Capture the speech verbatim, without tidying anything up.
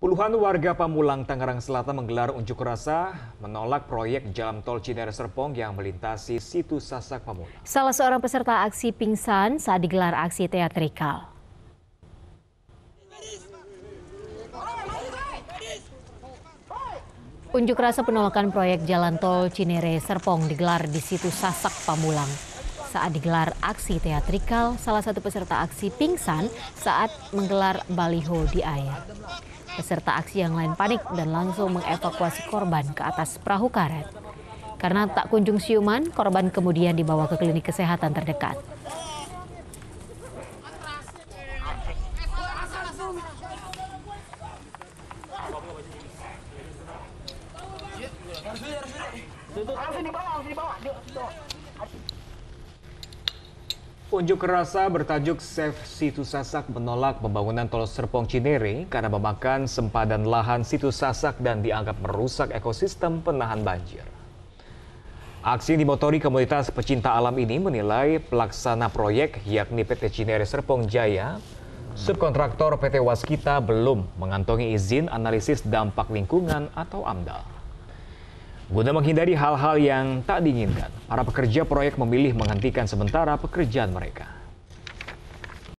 Puluhan warga Pamulang, Tangerang Selatan menggelar unjuk rasa menolak proyek jalan tol Cinere Serpong yang melintasi situ Sasak Pamulang. Salah seorang peserta aksi pingsan saat digelar aksi teatrikal. Unjuk rasa penolakan proyek jalan tol Cinere Serpong digelar di situ Sasak Pamulang. Saat digelar aksi teatrikal, salah satu peserta aksi pingsan saat menggelar baliho di air. Peserta aksi yang lain panik dan langsung mengevakuasi korban ke atas perahu karet. Karena tak kunjung siuman, korban kemudian dibawa ke klinik kesehatan terdekat. Unjuk rasa bertajuk Save Situ Sasak menolak pembangunan tol Serpong Cinere karena memakan sempadan lahan situ Sasak dan dianggap merusak ekosistem penahan banjir. Aksi yang dimotori komunitas pecinta alam ini menilai pelaksana proyek yakni P T Cinere Serpong Jaya, subkontraktor P T Waskita belum mengantongi izin analisis dampak lingkungan atau AMDAL. Guna menghindari hal-hal yang tak diinginkan, para pekerja proyek memilih menghentikan sementara pekerjaan mereka.